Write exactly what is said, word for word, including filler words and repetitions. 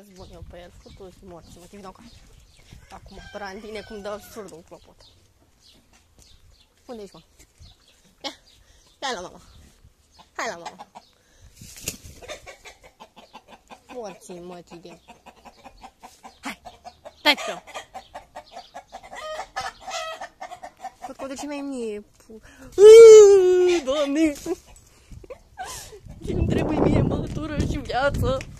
răzbun eu pe el. Futu și morți-vă, te vină acasă. Acum, păra în tine cum dă surdul în clopot. Unde ești, mă? Ia, ia la mama. Hai la mama. Morții mătii de... Hai, stai pe eu. Pot că o duce mai mie. Doamne! Ce-mi trebuie mie, mătură și viață.